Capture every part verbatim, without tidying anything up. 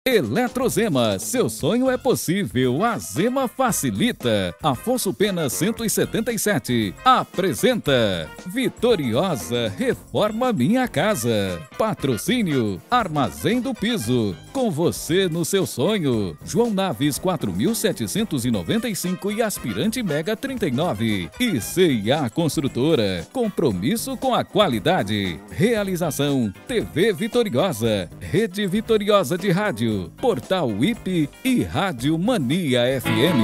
Eletrozema, seu sonho é possível, a Zema facilita. Afonso Pena cento e setenta e sete, apresenta Vitoriosa Reforma Minha Casa. Patrocínio Armazém do Piso, com você no seu sonho. João Naves quatro mil setecentos e noventa e cinco e Aspirante Mega trinta e nove. E C e A Construtora, compromisso com a qualidade. Realização T V Vitoriosa, Rede Vitoriosa de Rádio, Portal I P e Rádio Mania F M.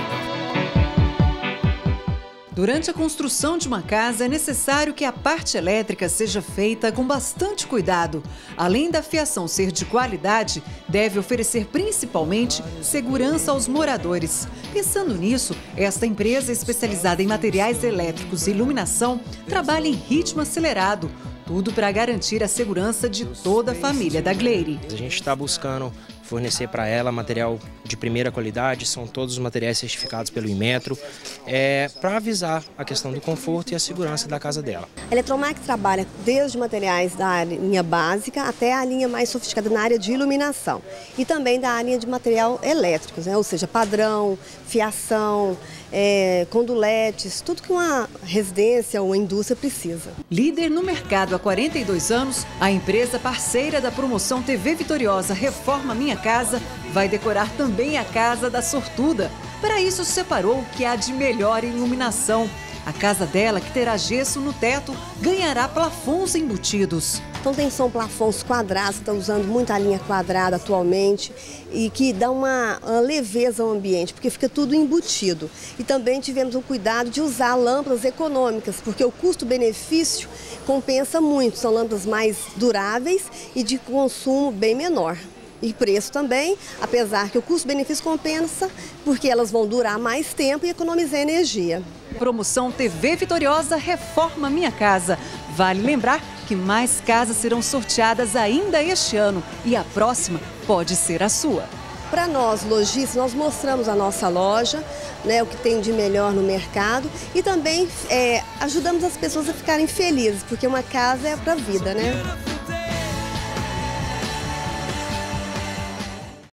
Durante a construção de uma casa, é necessário que a parte elétrica seja feita com bastante cuidado. Além da fiação ser de qualidade, deve oferecer principalmente segurança aos moradores. Pensando nisso, esta empresa especializada em materiais elétricos e iluminação trabalha em ritmo acelerado. Tudo para garantir a segurança de toda a família da Gleire. A gente está buscando fornecer para ela material de primeira qualidade, são todos os materiais certificados pelo Inmetro, é, para avisar a questão do conforto e a segurança da casa dela. A Eletromac trabalha desde materiais da linha básica até a linha mais sofisticada na área de iluminação e também da linha de material elétrico, né? Ou seja, padrão, fiação, é, conduletes, tudo que uma residência ou uma indústria precisa. Líder no mercado há quarenta e dois anos, a empresa parceira da promoção T V Vitoriosa Reforma Minha Casa vai decorar também a casa da sortuda. Para isso, separou o que há de melhor em iluminação. A casa dela, que terá gesso no teto, ganhará plafons embutidos. Então tem são plafons quadrados, está usando muita linha quadrada atualmente e que dá uma, uma leveza ao ambiente, porque fica tudo embutido. E também tivemos o cuidado de usar lâmpadas econômicas, porque o custo-benefício compensa muito. São lâmpadas mais duráveis e de consumo bem menor. E preço também, apesar que o custo-benefício compensa, porque elas vão durar mais tempo e economizar energia. Promoção T V Vitoriosa Reforma Minha Casa. Vale lembrar que mais casas serão sorteadas ainda este ano e a próxima pode ser a sua. Para nós, lojistas, nós mostramos a nossa loja, né, o que tem de melhor no mercado e também é, ajudamos as pessoas a ficarem felizes, porque uma casa é para a vida, né?